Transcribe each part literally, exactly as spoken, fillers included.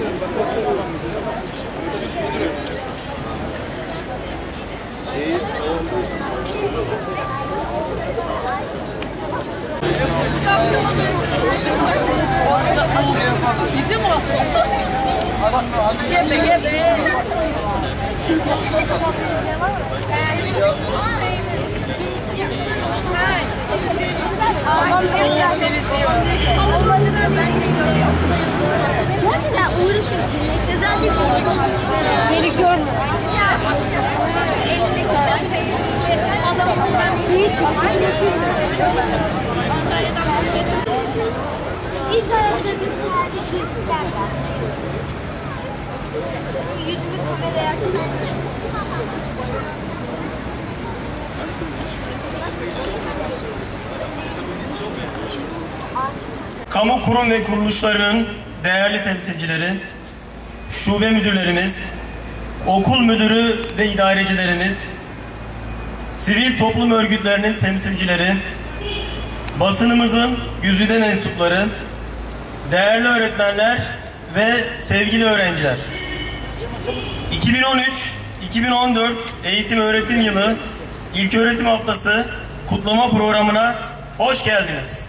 Bizim olsun. Gebe gebe. Mesela uğraşıyor. Neden değil mi? Beni görmüyor. Elindeki adam neyi çekiyor? Bir sonraki yüzümü kameraya açsın. Kamu kurum ve kuruluşlarının değerli temsilcileri, şube müdürlerimiz, okul müdürü ve idarecilerimiz, sivil toplum örgütlerinin temsilcileri, basınımızın güzide mensupları, değerli öğretmenler ve sevgili öğrenciler. iki bin on üç iki bin on dört eğitim öğretim yılı İlköğretim Haftası kutlama programına hoş geldiniz.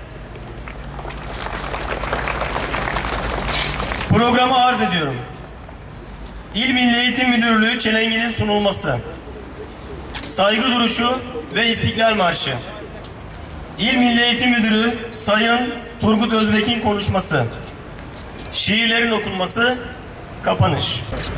Programı arz ediyorum. İl Milli Eğitim Müdürlüğü çelenginin sunulması, saygı duruşu ve İstiklal Marşı, İl Milli Eğitim Müdürü Sayın Turgut Özbek'in konuşması, şiirlerin okunması, kapanış.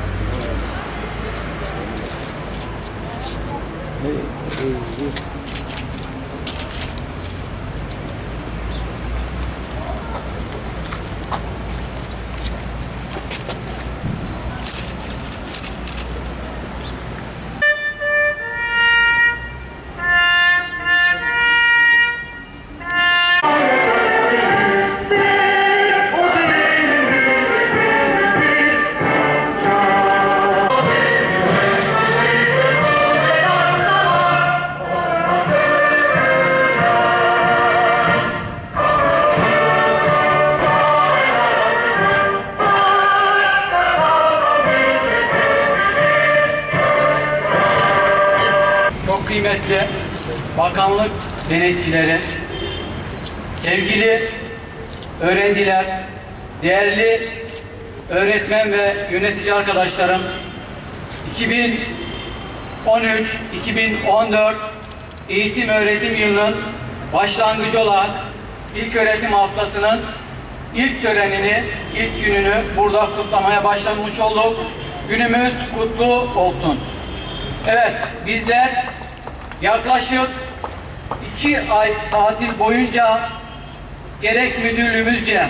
Kıymetli bakanlık denetçileri, sevgili öğrenciler, değerli öğretmen ve yönetici arkadaşlarım, iki bin on üç iki bin on dört eğitim öğretim yılının başlangıcı olarak İlköğretim Haftası'nın ilk törenini, ilk gününü burada kutlamaya başlamış olduk. Günümüz kutlu olsun. Evet, bizler yaklaşık iki ay tatil boyunca gerek müdürlüğümüzce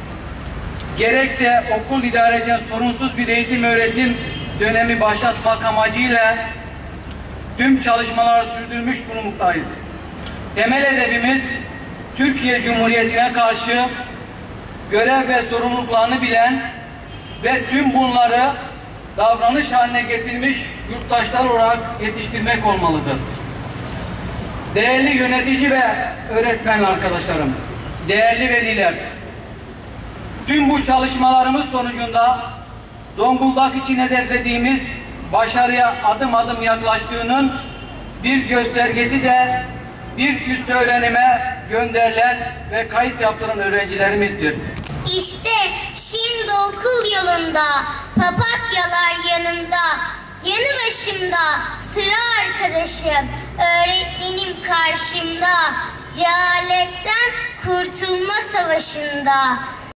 gerekse okul idarece sorunsuz bir eğitim öğretim dönemi başlatmak amacıyla tüm çalışmaları sürdürmüş bulunmaktayız. Temel hedefimiz Türkiye Cumhuriyeti'ne karşı görev ve sorumluluklarını bilen ve tüm bunları davranış haline getirmiş yurttaşlar olarak yetiştirmek olmalıdır. Değerli yönetici ve öğretmen arkadaşlarım, değerli veliler, tüm bu çalışmalarımız sonucunda Zonguldak için hedeflediğimiz başarıya adım adım yaklaştığının bir göstergesi de bir üst öğrenime gönderilen ve kayıt yaptıran öğrencilerimizdir. İşte şimdi okul yolunda, papatyalar yanımda, yanı başımda sıra arkadaşım, öğretmenim karşımda, cehaletten kurtulma savaşında.